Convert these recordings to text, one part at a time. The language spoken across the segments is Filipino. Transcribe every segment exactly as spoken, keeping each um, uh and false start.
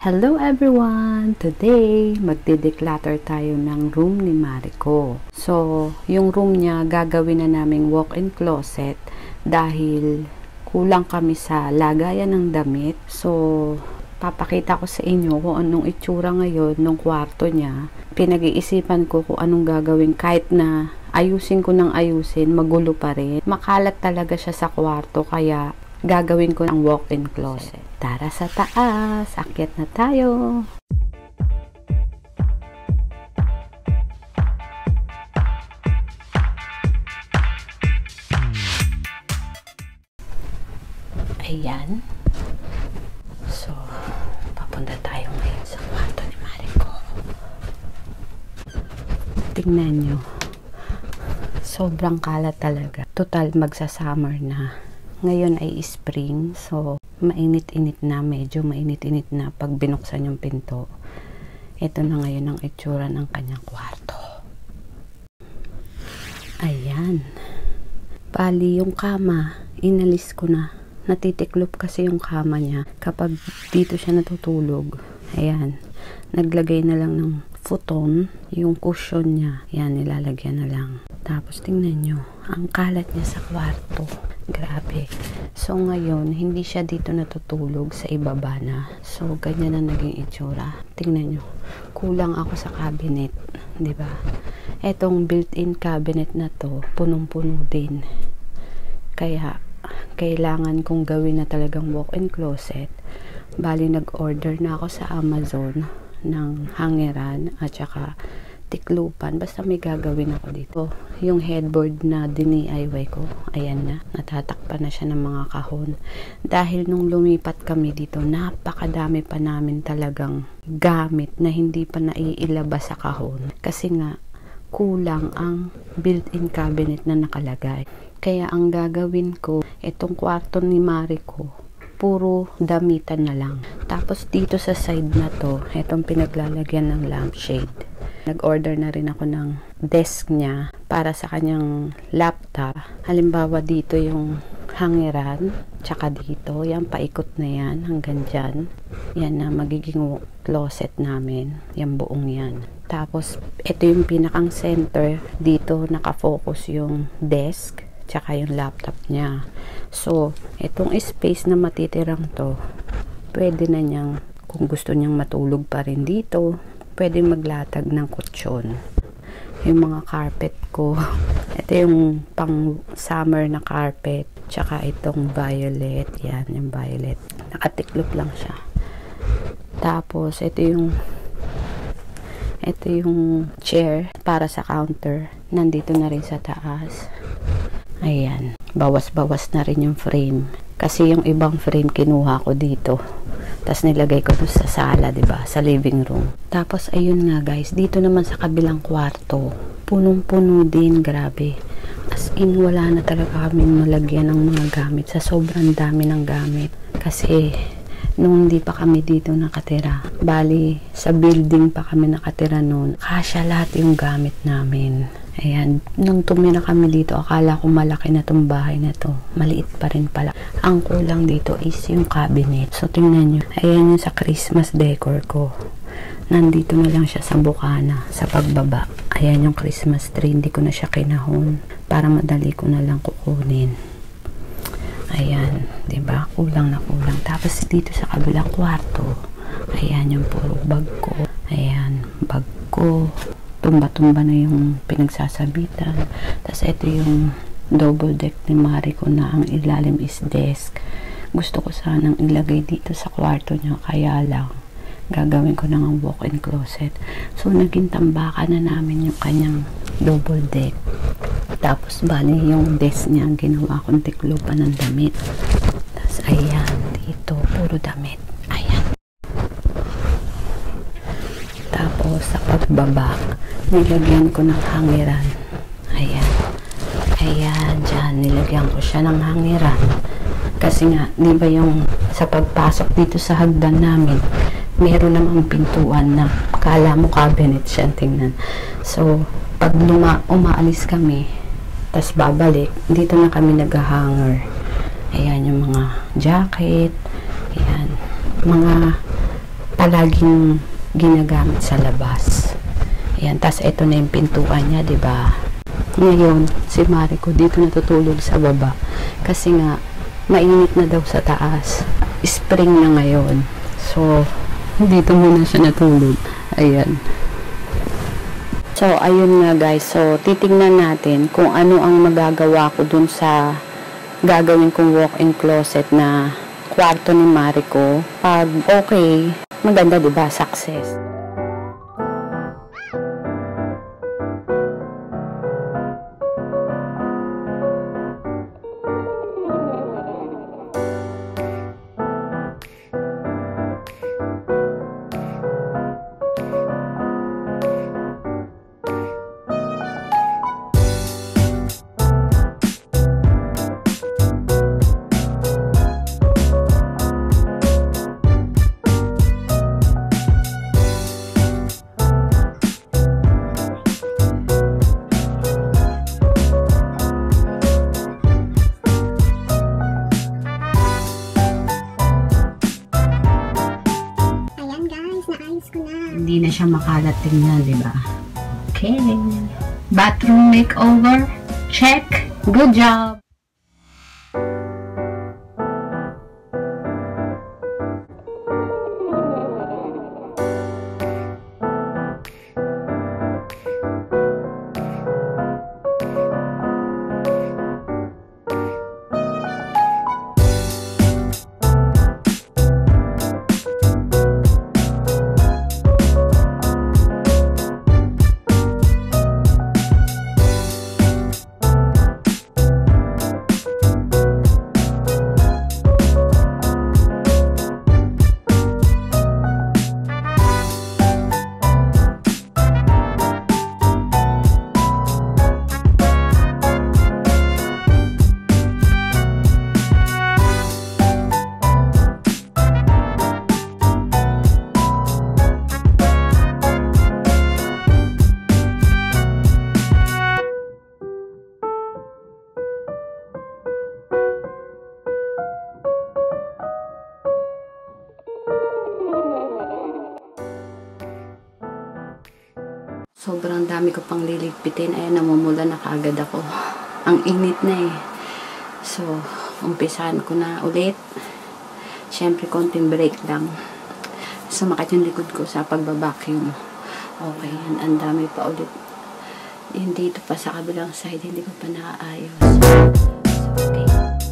Hello everyone! Today, magde-declutter tayo ng room ni Mariko. So, yung room niya, gagawin na naming walk-in closet dahil kulang kami sa lagayan ng damit. So, papakita ko sa inyo kung anong itsura ngayon ng kwarto niya. Pinag-iisipan ko kung anong gagawin kahit na ayusin ko ng ayusin, magulo pa rin. Makalat talaga siya sa kwarto kaya gagawin ko ng walk-in closet. Tara sa taas, akyat na tayo. Ayan. So, papunta tayo ngayon sa kwarto ni Mariko. Tingnan nyo. Sobrang kalat talaga. Total, magsa-summer na. Ngayon ay spring, so mainit-init na, medyo mainit-init na pag binuksan yung pinto. Ito na ngayon ang itsura ng kanyang kwarto. Ayan. Bali, yung kama, inalis ko na. Natitiklop kasi yung kama niya kapag dito siya natutulog. Ayan. Naglagay na lang ng futon, yung cushion niya. Ayan, nilalagyan na lang. Tapos, tingnan nyo, ang kalat niya sa kwarto. Grabe. So, ngayon, hindi siya dito natutulog sa ibaba na. So, ganyan na naging itsura. Tingnan nyo, kulang ako sa cabinet. Diba? Etong built-in cabinet na to, punong-puno din. Kaya, kailangan kong gawin na talagang walk-in closet. Bali, nag-order na ako sa Amazon ng hangeran at saka tiklupan. Basta may gagawin ako dito. Yung headboard na dini I Y ko, ayan na. Natatakpan na siya ng mga kahon. Dahil nung lumipat kami dito, napakadami pa namin talagang gamit na hindi pa naiilabas sa kahon. Kasi nga, kulang ang built-in cabinet na nakalagay. Kaya ang gagawin ko, itong kwarto ni Mariko, puro damitan na lang. Tapos dito sa side na to, itong pinaglalagyan ng lampshade. Nag-order na rin ako ng desk niya para sa kanyang laptop. Halimbawa dito yung hangeran, tsaka dito, yan paikot na yan hanggang dyan. Yan na magiging closet namin, yan buong yan. Tapos ito yung pinakang center, dito nakafocus yung desk tsaka yung laptop niya. So, itong space na matitirang to, pwede na niyang, kung gusto niyang matulog pa rin dito, pwede maglatag ng kutsyon. Yung mga carpet ko, ito yung pang summer na carpet, tsaka itong violet, yan yung violet. Nakatiklop lang siya. Tapos, ito yung ito yung chair para sa counter. Nandito na rin sa taas. Ayan. Bawas-bawas na rin yung frame. Kasi yung ibang frame kinuha ko dito. Tapos nilagay ko doon sa sala, diba? Sa living room. Tapos, ayun nga guys. Dito naman sa kabilang kwarto. Punong-puno din. Grabe. As in, wala na talaga kaming malagyan ng mga gamit. Sa sobrang dami ng gamit. Kasi, nung hindi pa kami dito nakatira. Bali, sa building pa kami nakatira noon. Kasya lahat yung gamit namin. Ayan, nung tumira kami dito, akala ko malaki na tong bahay na to. Maliit pa rin pala. Ang kulang dito is yung cabinet. So, tingnan nyo. Ayan yung sa Christmas decor ko. Nandito na lang siya sa bukana, sa pagbaba. Ayan yung Christmas tree. Hindi ko na siya kinahon. Para madali ko na lang kukunin. Ayan, diba? Kulang na kulang. Tapos, dito sa kabilang kwarto, ayan yung puro bag ko. Ayan, bag ko. Tumba-tumba na yung pinagsasabitan. Tapos ito yung double deck ni Mariko na ang ilalim is desk. Gusto ko sanang ilagay dito sa kwarto niya, kaya lang gagawin ko na ng walk-in closet. So naging tambakan na namin yung kanyang double deck. Tapos bali yung desk niya ginawa kong tiklupan ng damit. Tapos ayan, dito puro damit. Ayan. Tapos sa pagbaba, nilagyan ko ng hangiran. Ayan. Ayan, dyan. Nilagyan ko siya ng hangiran. Kasi nga, di ba yung sa pagpasok dito sa hagdan namin, meron namang pintuan na kala mo cabinet siya, tingnan. So, pag luma, umaalis kami, tas babalik, dito na kami nag-hanger. Ayan, yung mga jacket. Ayan. Mga palaging ginagamit sa labas. Ayan, tas ito na yung pintuan niya, diba? Ngayon, si Mariko dito natutulog sa baba. Kasi nga, mainit na daw sa taas. Spring na ngayon. So, dito muna siya natulog. Ayan. So, ayun nga guys. So, titingnan natin kung ano ang magagawa ko dun sa gagawin kong walk-in closet na kwarto ni Mariko. Pag okay, maganda, diba? Success. Hindi na siya makalat tingnan, di ba? Okay. Bathroom makeover. Check. Good job. Sobrang dami ko pang liligpitin. Ayan, namumula na kaagad ako. Ang init na eh. So, umpisahan ko na ulit. Siyempre, konting break lang. Sumakit yung likod ko sa pagbabacuum. Okay, yan. Ang dami pa ulit. Yung dito pa sa kabilang side, hindi ko pa naaayos. So, okay.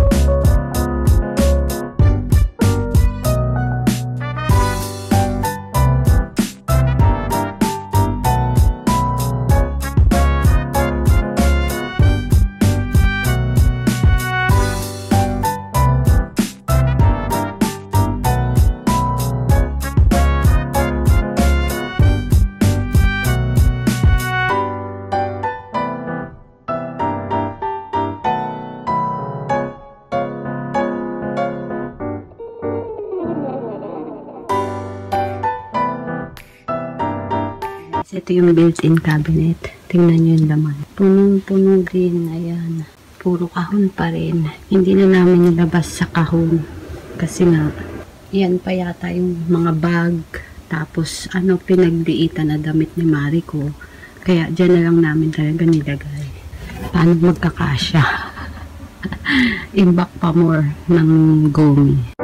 Ito yung built-in cabinet. Tingnan nyo yung laman. Punong-puno din. Ayan. Puro kahon pa rin. Hindi na namin nilabas sa kahon. Kasi nga, yan pa yata yung mga bag. Tapos, ano, pinagliitan na damit ni Mariko. Kaya, dyan na lang namin talaga nilagay. Paano magkakasya? Imbak pa more ng gomi.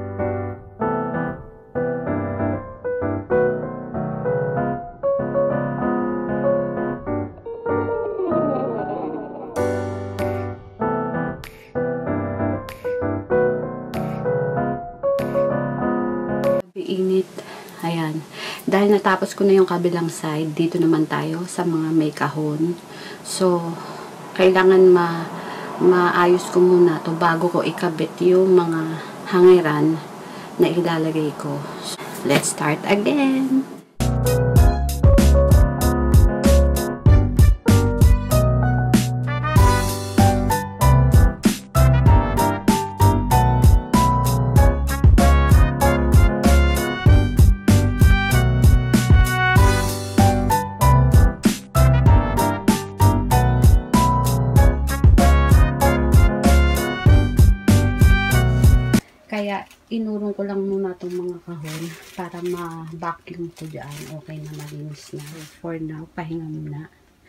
Init. Ayan. Dahil natapos ko na yung kabilang side, dito naman tayo sa mga may kahon. So, kailangan ma maayos ko muna to bago ko ikabit yung mga hangiran na ilalagay ko. So, let's start again. Kaya Inurong ko lang muna itong mga kahon para ma-vacuum ko dyan. Okay na, malinis na. For now, pahinga muna.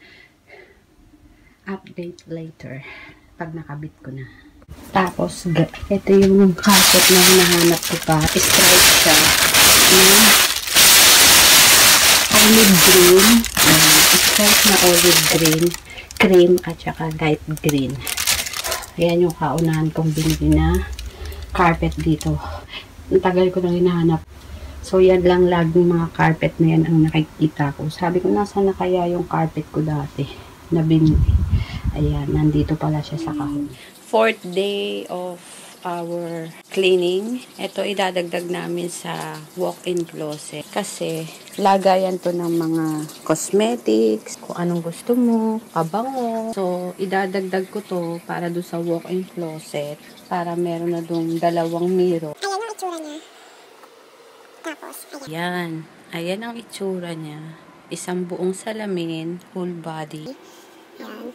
Update later pag nakabit ko na. Tapos, ito yung carpet na hinahanap ko pa. Stripe siya na olive green. Um, stripe na olive green, cream, at saka light green. Ayan yung kaunahan kong binili na carpet dito. Ang tagal ko nang hinahanap. So, yan lang laging mga carpet na yan ang nakikita ko. Sabi ko, nasa na kaya yung carpet ko dati na binili. Ayan, nandito pala siya sa kahon. Fourth day of our cleaning. Ito idadagdag namin sa walk-in closet. Kasi, lagayan to ng mga cosmetics, kung anong gusto mo, pabango. So, idadagdag ko to para do sa walk-in closet. Para meron na dong dalawang mirror. Ayan ang itsura niya. Tapos, ayan. Ayan. Ayan ang itsura niya. Isang buong salamin, full body. Ayan.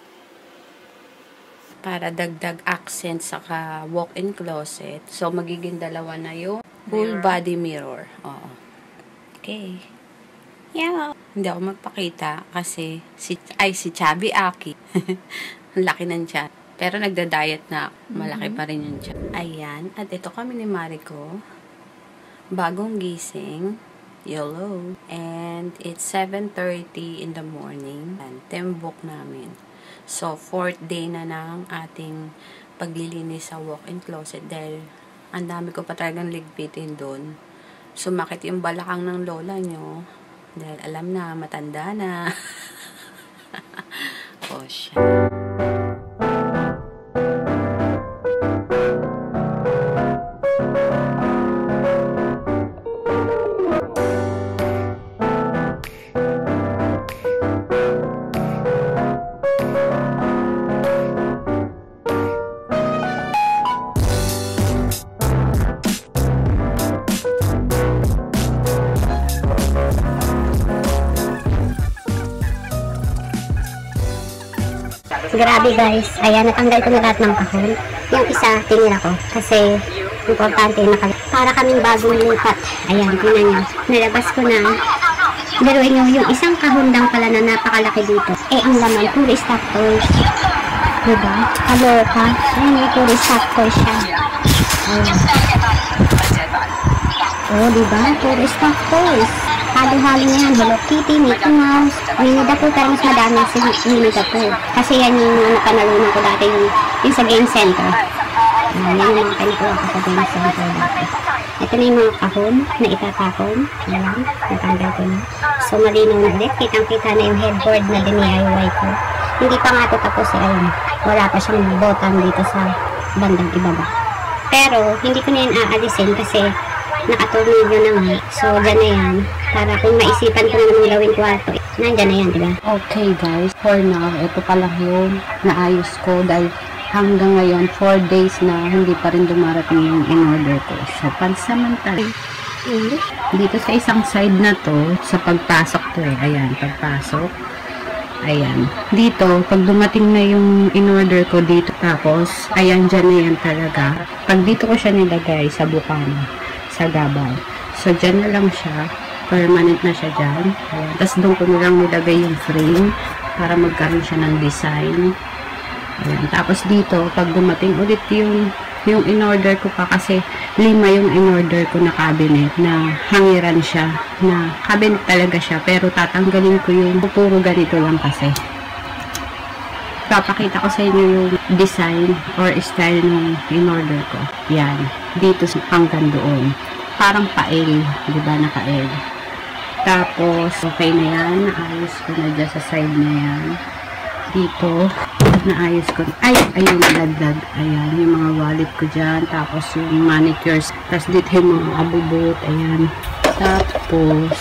Para dagdag accent saka walk-in closet. So, magiging dalawa na yung full mirror. Body mirror. Oo. Okay. Yeah. Hindi ako magpakita kasi si, ay, si Chubby Aki. Ang laki ng tiyan. Pero nagda-diet na. Malaki pa rin yung tiyan. Ayan. At ito kami ni Mariko. Bagong gising. YOLO. And it's seven thirty in the morning. And tembok namin. So, fourth day na ng ating paglilinis sa walk-in closet dahil ang dami ko pa talagang ligpitin doon. Sumakit yung balakang ng lola nyo dahil alam na, matanda na. Oh, siya. Grabe guys, ayan, natanggal ko na lahat ng kahon. Yung isa, tinira ko. Kasi, importante na kami. Para kaming bagong lipat. Ayan, tingnan nyo. Nalabas ko na. Biruin nyo, yung isang kahon lang pala na napakalaki dito. Eh, ang laman, puro stock toys. Diba? Kaloka. Ayan, yung puro stock toys siya. Ayan. Oh, diba? Puro stock toys. Halo-halo na yan. Hello Kitty, Mickey Mouse, Winnie the Pooh, pero mas madami si Winnie the Pooh. Kasi yan yung ano, panalunan ko dati, yung, yung sa game center. Ayan, yan yung mga kanikuha ko sa game center dati. Ito na yung mga kahon na itatapon. Ayan, natanggal ko na. So, malinaw na ulit. Kitang-kita na yung headboard na D I Y ko. Hindi pa nga ito tapos. Ayan, wala pa siyang button dito sa bandang ibaba. Pero, hindi ko na yan aalisin kasi nakatornilyo na nga. So, dyan na yan. Para kung maisipan ko na naman gawin kwarto, nandyan na yan, diba? Okay guys, for now, ito pa lang yung naayos ko dahil hanggang ngayon, four days na hindi pa rin dumarating yung in-order ko. So, pansamantala. Dito sa isang side na to, sa pagpasok to eh. Ayan, pagpasok. Ayan. Dito, pag dumating na yung in-order ko dito, tapos, ayan, dyan na yan talaga. Pag dito ko siya nilagay sa bukana, sa gabal. So, dyan na lang siya. Permanent na siya dyan. Ayan. Tapos, doon ko na lang nilagay yung frame para magkaroon siya ng design. Ayan. Tapos, dito, pag dumating ulit yung yung in-order ko pa kasi lima yung in-order ko na cabinet na hangiran siya. Na cabinet talaga siya. Pero, tatanggalin ko yung puro ganito lang kasi. Papakita ko sa inyo yung design or style ng in-order ko. Yan. Dito hanggang doon. Parang pa-L. Diba? Naka-L. Tapos, okay na yan. Naayos ko na dyan sa side na yan. Dito, naayos ko. Ay, ayun, dagdag. Ayan, yung mga wallet ko dyan. Tapos, yung manicures. Tapos, dito yung mga abubot. Ayan. Tapos,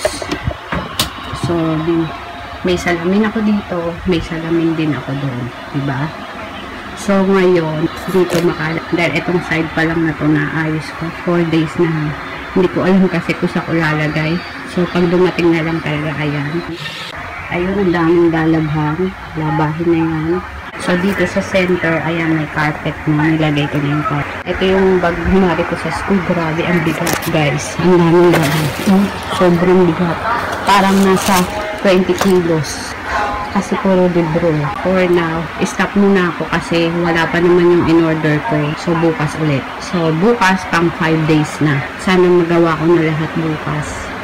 so, may salamin ako dito. May salamin din ako doon. Diba? So, ngayon, dito makalat. Dahil itong side pa lang na to naayos ko. four days na. Hindi ko alam kasi kung sa ko lalagay. So, pag dumating na lang talaga, ayan. Ayun, ang daming lalabhang. Labahin na yan. So, dito sa center, ayan, may carpet na. Nilagay ko na yung carpet. Ito yung bag humari ko sa school. Grabe, ang bigat, guys. Ang daming laman. Hmm? Sobrang bigat. Parang nasa twenty kilos. Kasi puro libro. For now, stop muna ako kasi wala pa naman yung in-order ko. So, bukas ulit. So, bukas pang five days na. Sana magawa ko na lahat bukas.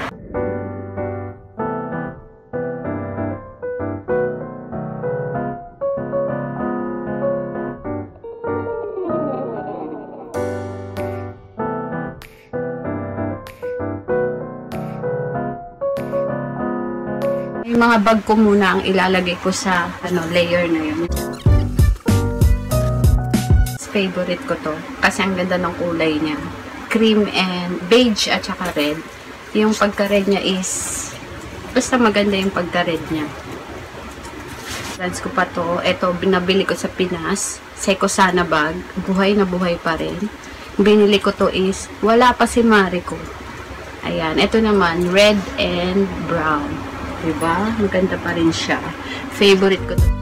Yung mga bag ko muna ang ilalagay ko sa ano layer na yun. Favorite ko to kasi ang ganda ng kulay niya. Cream and beige at saka red. Yung pagka-red niya is basta maganda yung pagka-red niya. Lens ko pa to. Ito, binabili ko sa Pinas. Seiko Sana bag. Buhay na buhay pa rin. Binili ko to is wala pa si Mariko. Ayan. Ito naman, red and brown. Diba? Maganda pa rin siya. Favorite ko to.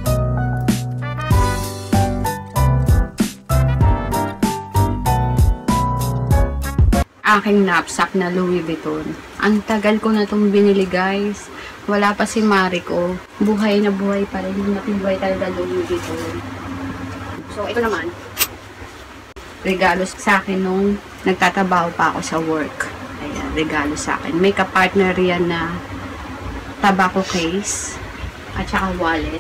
Aking knapsack na Louis Vuitton. Ang tagal ko na itong binili, guys. Wala pa si Mariko. Buhay na buhay pa rin. Matibay talaga Louis Vuitton. So, ito naman. Regalo sa akin nung nagtatrabaho pa ako sa work. Ayan, regalo sa akin. May ka-partner yan na tobacco case at saka wallet.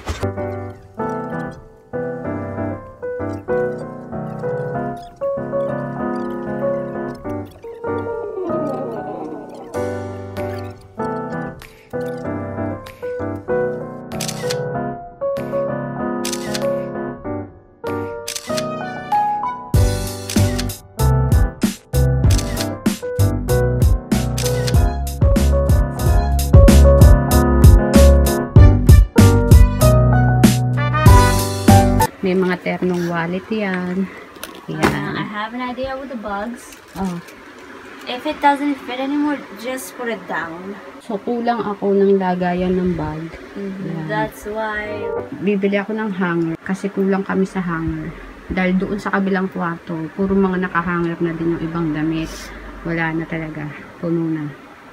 May mga ternong wallet yan. Yan. Uh, I have an idea with the bugs. Oh. If it doesn't fit anymore, just put it down. So, kulang ako ng lagayan ng bag. Mm-hmm. That's why... Bibili ako ng hanger kasi kulang kami sa hanger. Dahil doon sa kabilang kwarto, puro mga nakahanger na din yung ibang damit. Wala na talaga. Puno na.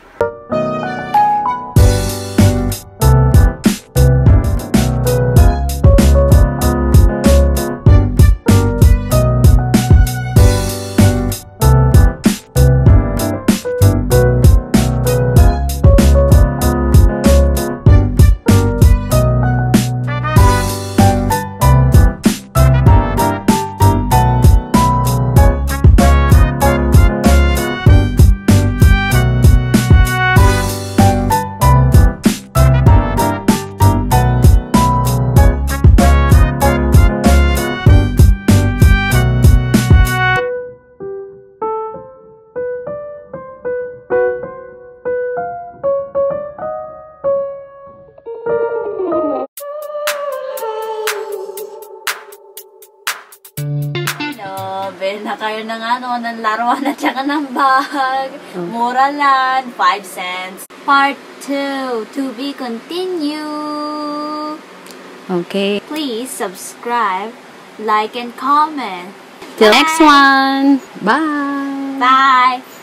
Bili na kayo ng ano, ng laruan at saka ng bag. Mura lang, five cents. Part two, to be continued. Okay. Please subscribe, like, and comment. Till next one. Bye. Bye.